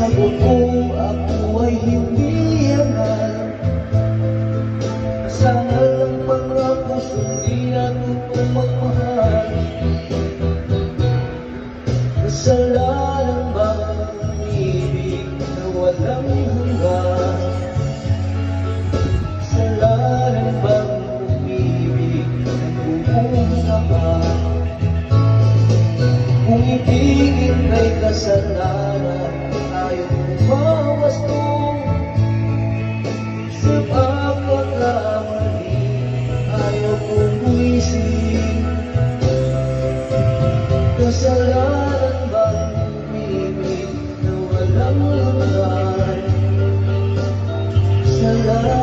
sagot ko, ako ay hindi hangal. Sana lang mga puso di natutong magmahal. Kasalanan bang umibig na walang hanggan? Kasalanan bang umibig na bumubusapan? Kung ibigin may kasalanan, ayaw umawas to sa pagkakamali, ayaw kong buwisin. Kasalanan bang umibig na walang hanggan? Kasalanan